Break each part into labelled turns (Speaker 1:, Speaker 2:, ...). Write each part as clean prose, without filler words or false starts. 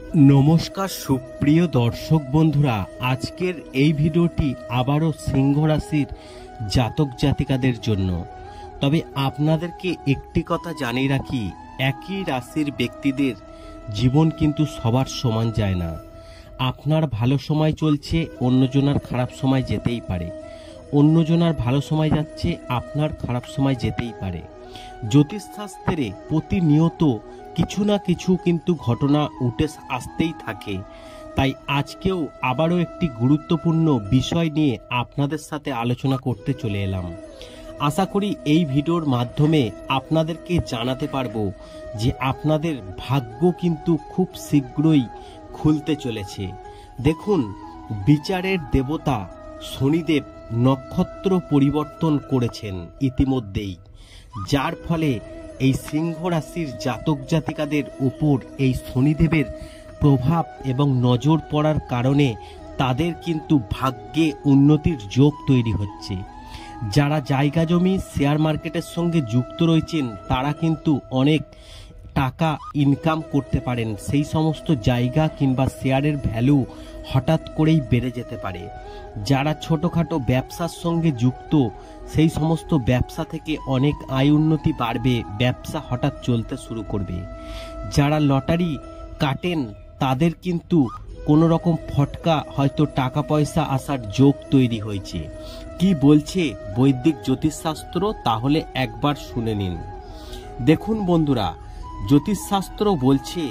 Speaker 1: নমস্কার সুপ্রিয় দর্শক বন্ধুরা, আজকের এই ভিডিওটি আবারও সিংহ রাশির জাতক জাতিকাদের জন্য। তবে আপনাদেরকে একটি কথা জানিয়ে রাখি, একই রাশির ব্যক্তিদের জীবন কিন্তু সবার সমান যায় না। আপনার ভালো সময় চলছে, অন্যজনের খারাপ সময় যেতেই পারে। অন্যজনের ভালো সময় যাচ্ছে, আপনার খারাপ সময় যেতেই পারে। জ্যোতিষশাস্ত্রে প্রতিনিয়ত কিছু না কিছু কিন্তু ঘটনা উঠে আসতেই থাকে। তাই আজকেও আবারও একটি গুরুত্বপূর্ণ বিষয় নিয়ে আপনাদের সাথে আলোচনা করতে চলে এলাম। আশা করি এই ভিডিওর মাধ্যমে আপনাদেরকে জানাতে পারবো যে আপনাদের ভাগ্য কিন্তু খুব শীঘ্রই খুলতে চলেছে। দেখুন, বিচারের দেবতা শনিদেব নক্ষত্র পরিবর্তন করেছেন ইতিমধ্যেই, যার ফলে এই সিংহ রাশির জাতক জাতিকাদের উপর এই শনিদেবের প্রভাব এবং নজর পড়ার কারণে তাদের কিন্তু ভাগ্যে উন্নতির যোগ তৈরি হচ্ছে। যারা জায়গা জমি শেয়ার মার্কেটের সঙ্গে যুক্ত রয়েছেন তারা কিন্তু অনেক টাকা ইনকাম করতে পারেন। সেই সমস্ত জায়গা কিংবা শেয়ারের ভ্যালু হঠাৎ করেই বেড়ে যেতে পারে। যারা ছোটোখাটো ব্যবসার সঙ্গে যুক্ত, সেই সমস্ত ব্যবসা থেকে অনেক আয় উন্নতি বাড়বে, ব্যবসা হঠাৎ চলতে শুরু করবে। যারা লটারি কাটেন তাদের কিন্তু কোনো রকম ফটকা হয়তো টাকা পয়সা আসার যোগ তৈরি হয়েছে। কি বলছে বৈদিক জ্যোতিষশাস্ত্র, তাহলে একবার শুনে নিন। দেখুন বন্ধুরা, জ্যোতিষশাস্ত্র বলছে,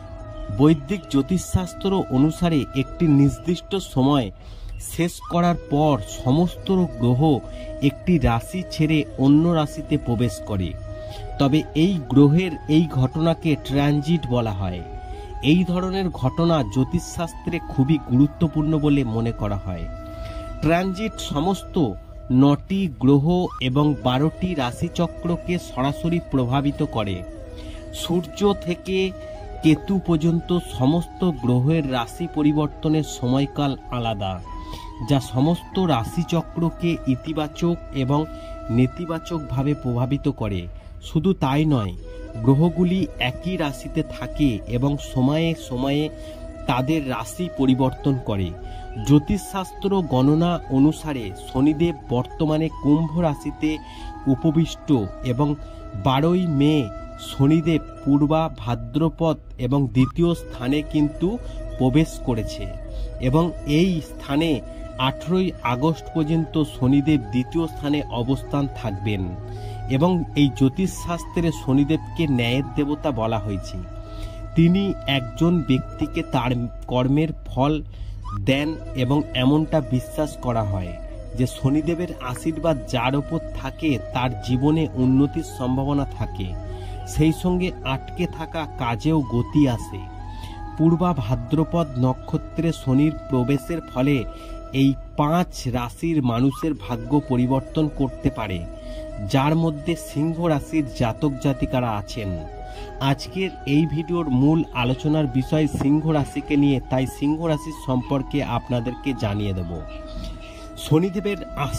Speaker 1: বৈদিক জ্যোতিষশাস্ত্র অনুসারে একটি নির্দিষ্ট সময় শেষ করার পর সমস্ত গ্রহ একটি রাশি ছেড়ে অন্য রাশিতে প্রবেশ করে। তবে এই গ্রহের এই ঘটনাকে ট্রানজিট বলা হয়। এই ধরনের ঘটনা জ্যোতিষশাস্ত্রে খুবই গুরুত্বপূর্ণ বলে মনে করা হয়। ট্রানজিট সমস্ত 9টি গ্রহ এবং 12টি রাশিচক্রকে সরাসরি প্রভাবিত করে। সূর্য থেকে কেতু পর্যন্ত সমস্ত গ্রহের রাশি পরিবর্তনের সময়কাল আলাদা, যা সমস্ত রাশিচক্রকে ইতিবাচক এবং নেতিবাচকভাবে প্রভাবিত করে। শুধু তাই নয়, গ্রহগুলি একই রাশিতে থাকে এবং সময়ে সময়ে তাদের রাশি পরিবর্তন করে। জ্যোতিষশাস্ত্র গণনা অনুসারে শনিদেব বর্তমানে কুম্ভ রাশিতে উপবিষ্ট এবং 12ই মে শনিদেব পূর্বা ভাদ্রপদ এবং দ্বিতীয় স্থানে কিন্তু প্রবেশ করেছে এবং এই স্থানে 18ই আগস্ট পর্যন্ত শনিদেব দ্বিতীয় স্থানে অবস্থান থাকবেন। এবং এই জ্যোতিষশাস্ত্রে শনিদেবকে ন্যায়ের দেবতা বলা হয়েছে। তিনি একজন ব্যক্তিকে তার কর্মের ফল দেন এবং এমনটা বিশ্বাস করা হয় যে শনিদেবের আশীর্বাদ যার ওপর থাকে তার জীবনে উন্নতির সম্ভাবনা থাকে, সেই সঙ্গে আটকে থাকা কাজেও গতি আসে। পূর্বা ভাদ্রপদ নক্ষত্রে শনির প্রবেশের ফলে এই 5 রাশির মানুষের ভাগ্য পরিবর্তন করতে পারে, যার মধ্যে সিংহ রাশির জাতক জাতিকারা আছেন। আজকের এই ভিডিওর মূল আলোচনার বিষয় সিংহ রাশিকে নিয়ে, তাই সিংহ রাশির সম্পর্কে আপনাদেরকে জানিয়ে দেব। শনিদেবের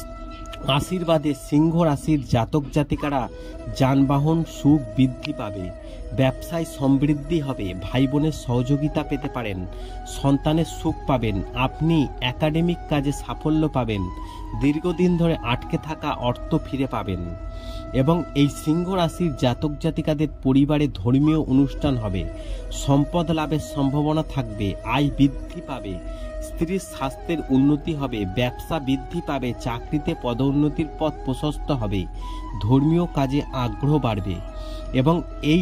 Speaker 1: আশীর্বাদে সিংহ রাশির জাতক জাতিকারা যানবাহন সুখ বৃদ্ধি পাবে, ব্যবসায় সমৃদ্ধি হবে, ভাই বোনের সহযোগিতা পেতে পারেন, সন্তানের সুখ পাবেন, আপনি একাডেমিক কাজে সাফল্য পাবেন, দীর্ঘদিন ধরে আটকে থাকা অর্থ ফিরে পাবেন। এবং এই সিংহ রাশির জাতক জাতিকাদের পরিবারে ধর্মীয় অনুষ্ঠান হবে, সম্পদ লাভের সম্ভাবনা থাকবে, আয় বৃদ্ধি পাবে, স্ত্রীর স্বাস্থ্যের উন্নতি হবে, ব্যবসা বৃদ্ধি পাবে, চাকরিতে পদোন্নতির পথ প্রশস্ত হবে, ধর্মীয় কাজে আগ্রহ বাড়বে। এবং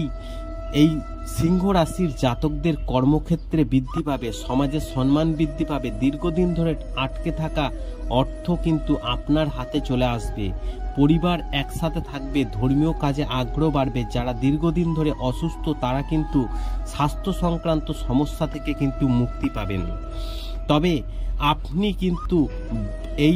Speaker 1: এই সিংহ রাশির জাতকদের কর্মক্ষেত্রে বৃদ্ধি পাবে, সমাজে সম্মান বৃদ্ধি পাবে, দীর্ঘদিন ধরে আটকে থাকা অর্থ কিন্তু আপনার হাতে চলে আসবে, পরিবার একসাথে থাকবে, ধর্মীয় কাজে আগ্রহ বাড়বে। যারা দীর্ঘদিন ধরে অসুস্থ তারা কিন্তু স্বাস্থ্য সংক্রান্ত সমস্যা থেকে কিন্তু মুক্তি পাবেন। তবে আপনি কিন্তু এই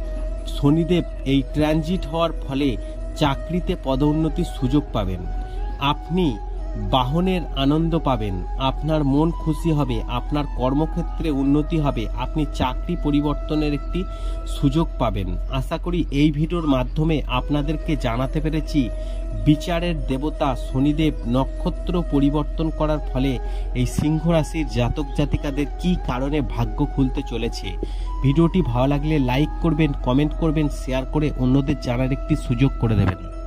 Speaker 1: শনিদেব এই ট্রানজিট হওয়ার ফলে চাকরিতে পদোন্নতির সুযোগ পাবেন। আপনি বাহনের আনন্দ পাবেন, আপনার মন খুশি হবে, আপনার কর্মক্ষেত্রে উন্নতি হবে, আপনি চাকরি পরিবর্তনের একটি সুযোগ পাবেন। আশা করি এই ভিডিওর মাধ্যমে আপনাদেরকে জানাতে পেরেছি বিচারের দেবতা শনিদেব নক্ষত্র পরিবর্তন করার ফলে এই সিংহ রাশির জাতক জাতিকাদের কি কারণে ভাগ্য খুলতে চলেছে। ভিডিওটি ভালো লাগলে লাইক করবেন, কমেন্ট করবেন, শেয়ার করে অন্যদের জানার একটি সুযোগ করে দেবেন।